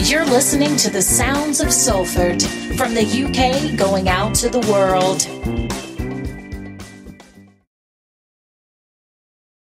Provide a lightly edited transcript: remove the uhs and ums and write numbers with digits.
You're listening to the sounds of Salford, from the UK going out to the world.